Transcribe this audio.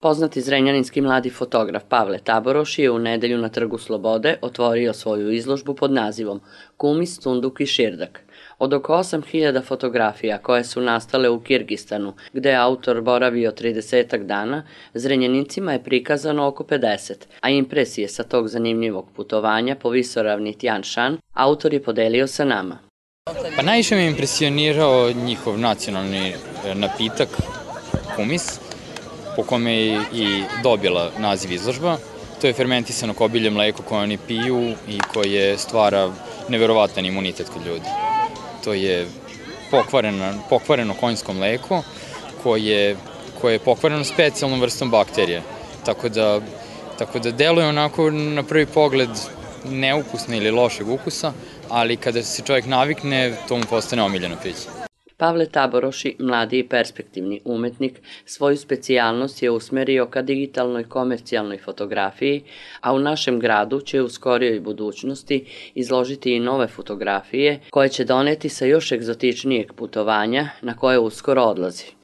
Poznati zrenjaninski mladi fotograf Pavle Taboroš je u nedelju na Trgu Slobode otvorio svoju izložbu pod nazivom Kumis, Tunduk i Širdak. Od oko 8.000 fotografija koje su nastale u Kirgistanu, gde je autor boravio 30 dana, Zrenjanincima je prikazano oko 50, a impresije sa tog zanimljivog putovanja po visoravni Tjan Shan autor je podelio sa nama. Pa najviše me impresionirao njihov nacionalni napitak, kumis, po kome je i dobila naziv izložba. To je fermentisano kobilje mleko koje oni piju i koje stvara neverovatan imunitet kod ljudi. To je pokvareno konjsko mleko koje je pokvareno specijalnom vrstom bakterije. Tako da deluje onako na prvi pogled neukusno ili lošeg ukusa, ali kada se čovjek navikne, to mu postane omiljeno piće. Pavle Taboroš, mladi i perspektivni umetnik, svoju specijalnost je usmerio ka digitalnoj komercijalnoj fotografiji, a u našem gradu će u skorijoj budućnosti izložiti i nove fotografije koje će doneti sa još egzotičnijeg putovanja na koje uskoro odlazi.